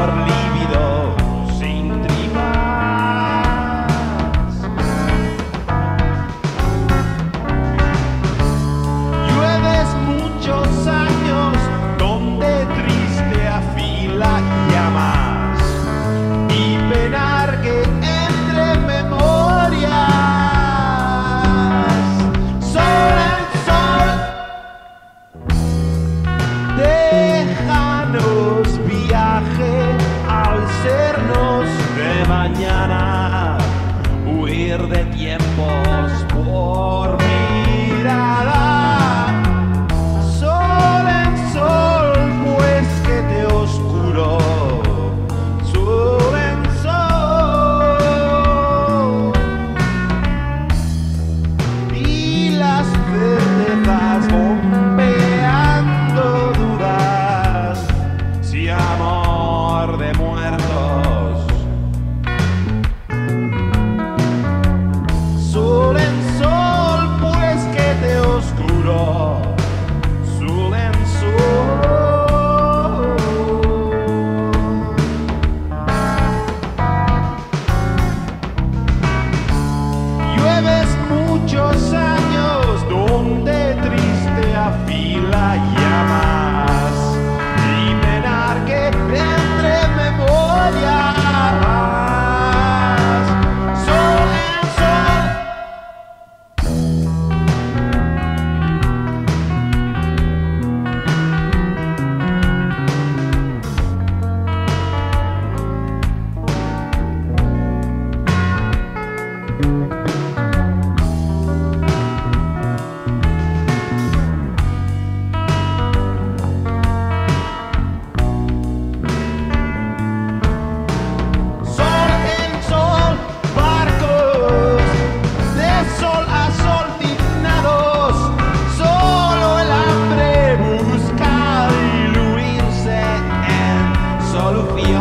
lívido, sin tripas. Llueves muchos años donde triste afila llamas y penar que entre memorias. Sol en sol, déjanos viaje al sernos de mañana, huir de tiempos por mirada. Sol en sol, pues que te oscuro. Sol en sol. Y las certezas bombeando dudas, si amor de muertos. Sol en sol, pues que te oscuro. Sol en sol. Llueves muchos años donde triste afila llamas y penar que entre memorias. Sol en sol. Sol en sol, barcos de sol a sol dignados, solo el hambre busca diluirse en solución.